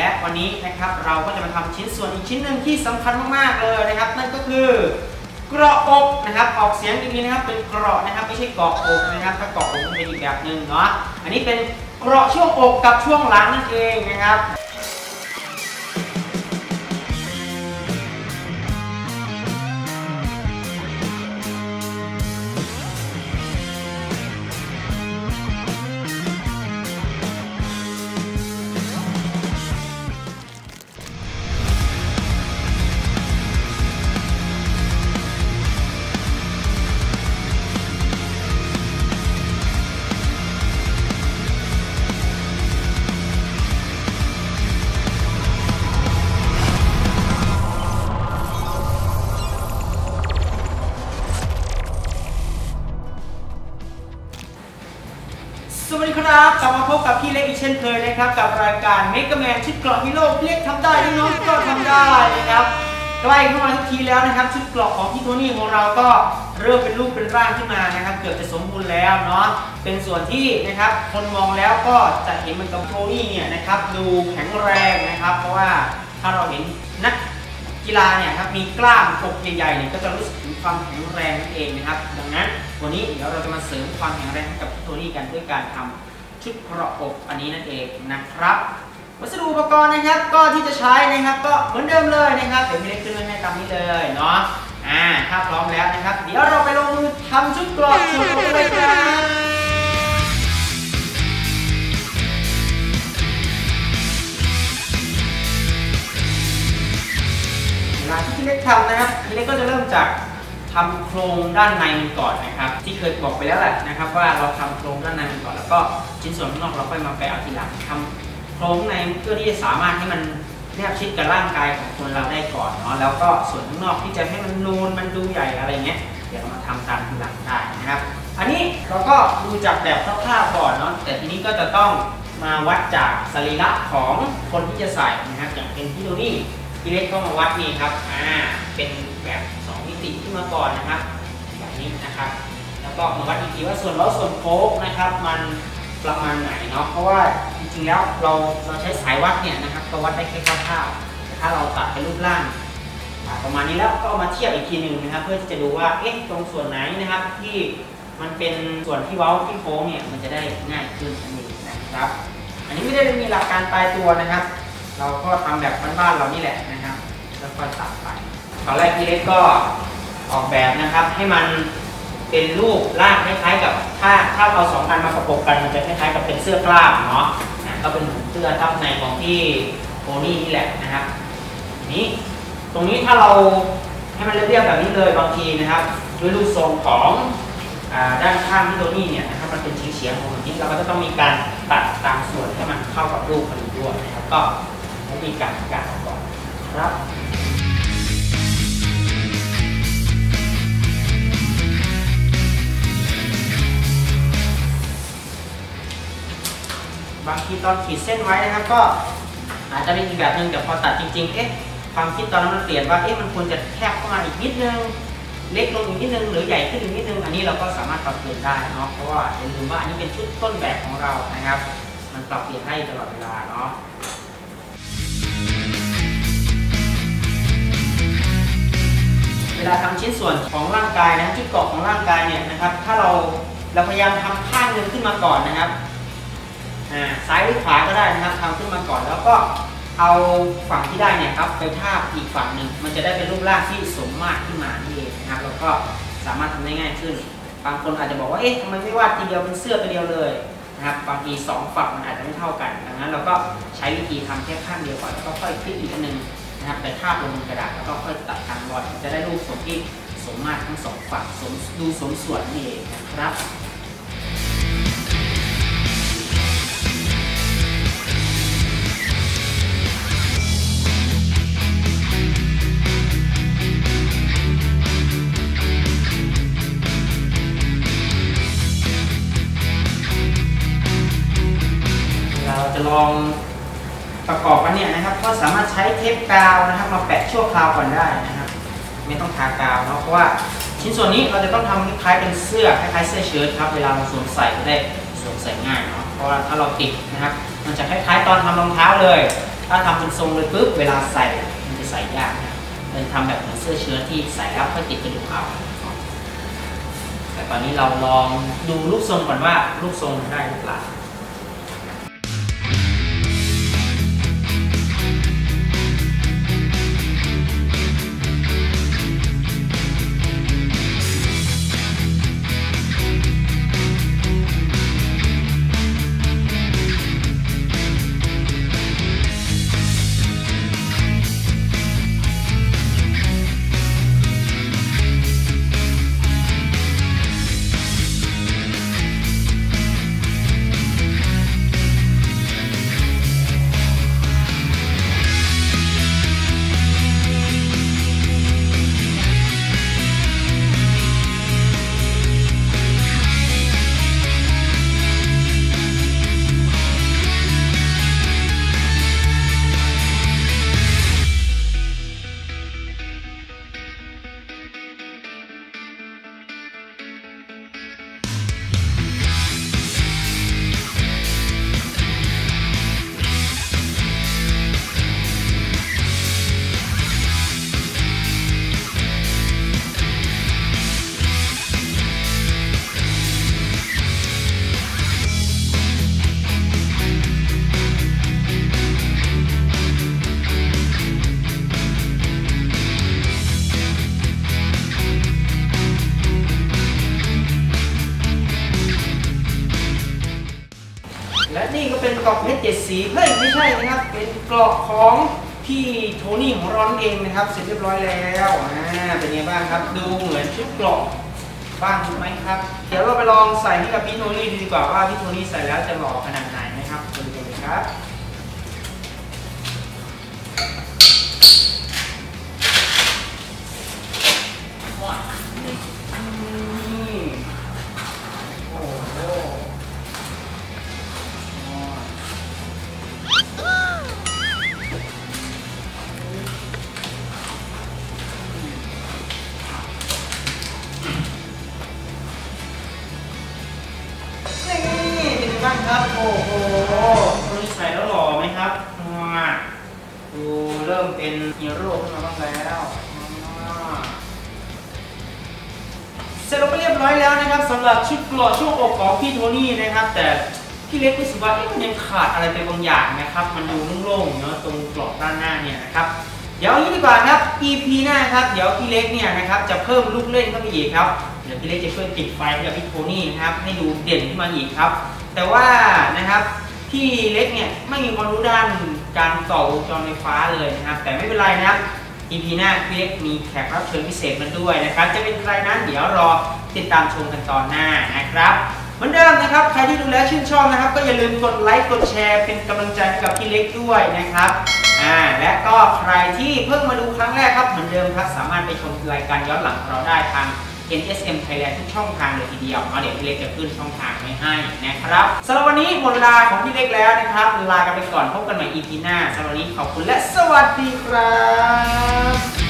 และวันนี้นะครับเราก็จะมาทำชิ้นส่วนอีกชิ้นหนึ่งที่สำคัญมากๆเลยนะครับนั่นก็คือเกราะอกนะครับออกเสียงดีๆนะครับเป็นเกราะนะครับไม่ใช่เกาะอกนะครับถ้าเกาะอกมันเป็นอีกแบบหนึ่งเนาะอันนี้เป็นเกราะช่วงอกกับช่วงหลังนั่นเองนะครับสวัสดีครับกลับมาพบกับพี่เล็กอีกเช่นเคยนะครับกับรายการเมกะแมนชุดเกราะฮีโร่พี่เล็กทำได้น้องก็ทำได้นะครับใกล้เข้ามาทุกทีแล้วนะครับชุดเกราะของพี่โทนี่ของเราก็เริ่มเป็นรูปเป็นร่างขึ้นมานะครับเกือบจะสมบูรณ์แล้วเนาะเป็นส่วนที่นะครับคนมองแล้วก็จะเห็นมันกับโทนี่เนี่ยนะครับดูแข็งแรงนะครับเพราะว่าถ้าเราเห็นนักกีฬาเนี่ยครับมีกล้ามอกใหญ่ๆเนี่ยก็จะรู้สึกถึงความแข็งแรงนั่นเองนะครับดังนั้นวันนี้เดี๋ยวเราจะมาเสริมความแข็งแรงให้กับพี่โทนี่กันด้วยการทำชุดเกราะอกอันนี้นั่นเองนะครับวัสดุอุปกรณ์นะครับก็ที่จะใช้นะครับก็เหมือนเดิมเลยนะครับเดี๋ยวพี่เล็กขึ้นให้ตามนี้เลยเนาะถ้าพร้อมแล้วนะครับเดี๋ยวเราไปลงมือทำชุดเกราะอกเลยครับที่พี่เล็กทำนะครับพี่เล็กก็จะเริ่มจากทำโครงด้านในมันก่อนนะครับที่เคยบอกไปแล้วแหละนะครับว่าเราทำโครงด้านในมันก่อนแล้วก็ชิ้นส่วนข้างนอกเราค่อยมาแปะเอาทีหลังทำโครงในเพื่อที่จะสามารถให้มันแนบชิดกับร่างกายของคนเราได้ก่อนเนาะแล้วก็ส่วนข้างนอกที่จะให้มันนูนมันดูใหญ่อะไรเงี้ยเดี๋ยวเรามาทำตามทีหลังได้นะครับอันนี้เราก็ดูจากแบบคร่าวๆก่อนเนาะแต่ทีนี้ก็จะต้องมาวัดจากสรีระของคนที่จะใส่นะครับอย่างเป็นพี่โทนี่พี่เล็กก็มาวัดนี่ครับเป็นแบบ2มิติขึ้นมาก่อนนะครับแบบนี้นะครับแล้วก็มาวัดอีกทีว่าส่วนล้อส่วนโค้งนะครับมันประมาณไหนเนาะเพราะว่าจริงๆแล้วเราใช้สายวัดเนี่ยนะครับก็วัดได้แค่คร่าวๆแต่ถ้าเราตัดเป็นรูปร่างประมาณนี้แล้วก็เอามาเทียบอีกทีหนึ่งนะครับเพื่อที่จะดูว่าตรงส่วนไหนนะครับที่มันเป็นส่วนที่เว้าที่โค้งเนี่ยมันจะได้ง่ายขึ้นนั่นเองนะครับอันนี้ไม่ได้มีหลักการตายตัวนะครับเราก็ทำแบบบ้านๆเรานี่แหละนะครับแล้วก็ตัดไปตอนแรกพี่เล็กก็ออกแบบนะครับให้มันเป็นรูปร่างคล้ายๆกับถ้าเอา2 อันมาประกบกันมันจะคล้ายๆกับเป็นเสื้อกล้ามเนาะก็เป็นเสื้อทับในของที่โพนี่นี่แหละนะครับนี้ตรงนี้ถ้าเราให้มันเรียบๆแบบนี้เลยบางทีนะครับด้วยรูปทรงของด้านข้างที่โทนี่เนี่ยนะครับมันเป็นเฉียงๆของแบบนี้เราก็จะต้องมีการตัดตามส่วนให้มันเข้ากับรูปพอดีด้วยนะครับก็มีการก่อนครับบางทีตอนขีดเส้นไว้นะครับก็อาจจะเป็นอีกแบบหนึ่งแต่พอตัดจริงๆความคิดตอนนั้นมันเปลี่ยนว่ามันควรจะแคบเข้ามาอีกนิดนึงเล็กลงอีกนิดนึงหรือใหญ่ขึ้นอีกนิดนึงอันนี้เราก็สามารถปรับเปลี่ยนได้เนาะเพราะว่าอย่าลืมว่าอันนี้เป็นชุดต้นแบบของเรานะครับมันปรับเปลี่ยนได้ตลอดเวลาเนาะเวลาทำชิ้นส่วนของร่างกายนะชุดเกราะของร่างกายเนี่ยนะครับถ้าเราพยายามทำข้างหนึ่งขึ้นมาก่อนนะครับซ้ายหรือขวาก็ได้นะครับทำขึ้นมาก่อนแล้วก็เอาฝั่งที่ได้เนี่ยครับไปทาบอีกฝั่งหนึ่งมันจะได้เป็นรูปร่างที่สมมาตรขึ้นมานี่เองนะครับแล้วก็สามารถทำได้ง่ายขึ้นบางคนอาจจะบอกว่าทำไมไม่วาดทีเดียวเป็นเสื้อตัวเดียวเลยนะครับบางที2 ฝั่งมันอาจจะไม่เท่ากันดังนั้นเราก็ใช้วิธีทำแค่ข้างเดียวก่อนแล้วก็ค่อยพลิกอีกอันนึงนะครับไปทาบลงบนกระดาษแล้วก็ค่อยตัดทางรอยจะได้รูปทรงที่สมมาตรทั้ง2 ฝั่งดูสมส่วนนี่เองนะครับจะลองประกอบกันเนี่ยนะครับก็สามารถใช้เทปกาวนะครับมาแปะชั่วคราวก่อนได้นะครับไม่ต้องทากาวเนาะเพราะว่าชิ้นส่วนนี้เราจะต้องทำคล้ายๆเป็นเสื้อคล้ายๆเสื้อเชิ้ตครับเวลาเราสวมใส่จะได้สวมใส่ง่ายเนาะเพราะว่าถ้าเราติดนะครับมันจะคล้ายๆตอนทำรองเท้าเลยถ้าทำเป็นทรงเลยปุ๊บเวลาใส่มันจะใส่ยากนะเลยทำแบบเหมือนเสื้อเชิ้ตที่ใส่แล้วค่อยติดกระดุมเอาแต่ตอนนี้เราลองดูรูปทรงก่อนว่ารูปทรงได้หรือเปล่าและนี่ก็เป็นกรอบเพชร7 สีเฮ้ยไม่ใช่นะครับเป็นกรอบของพี่โทนี่ของเราเองนะครับเสร็จเรียบร้อยแล้วเป็นไงบ้างครับดูเหมือนชุดกรอบบ้างไหมครับเดี๋ยวเราไปลองใส่ให้กับพี่โทนี่ดีกว่าว่าพี่โทนี่ใส่แล้วจะหล่อขนาดไหนนะครับดูกันเลยครับบ้างครับโอ้โหตัวนี้ใส่แล้วหล่อไหมครับดูเริ่มเป็นฮีโร่ขึ้นมาบ้างแล้วเสร็จไปเรียบร้อยแล้วนะครับสำหรับชุดเกราะช่วงอกของพี่โทนี่นะครับแต่พี่เล็กรู้สึกว่ามันยังขาดอะไรไปบางอย่างนะครับมันดูโล่งๆเนาะตรงเกราะด้านหน้าเนี่ยนะครับเดี๋ยวนี้ดีกว่าครับ EP หน้าครับเดี๋ยวพี่เล็กเนี่ยนะครับจะเพิ่มลูกเล่นเข้าไปอีกครับเดี๋ยวพี่เล็กจะช่วยติดไฟให้กับพี่โทนี่นะครับให้ดูเด่นขึ้นมาอีกครับแต่ว่านะครับพี่เล็กเนี่ยไม่มีความรู้ด้านการต่อวงจรไฟฟ้าเลยนะครับแต่ไม่เป็นไรนะครับ EP หน้าพี่เล็กมีแขกรับเชิญพิเศษมาด้วยนะครับจะเป็นใครนั้นเดี๋ยวรอติดตามชมกันตอนหน้านะครับเหมือนเดิมนะครับใครที่ดูแลชื่นชอบนะครับก็อย่าลืมกดไลค์กดแชร์เป็นกำลังใจให้กับพี่เล็กด้วยนะครับและก็ใครที่เพิ่งมาดูครั้งแรกครับเหมือนเดิมครับสามารถไปชมรายการย้อนหลังของเราได้ทาง NSM Thailand ทุกช่องทางเลยทีเดียวเดี๋ยวพี่เล็กจะขึ้นช่องทางไว้ให้นะครับสำหรับวันนี้หมดเวลาของพี่เล็กแล้วนะครับลากันไปก่อนพบกันใหม่ EP หน้าสำหรับวันนี้ขอบคุณและสวัสดีครับ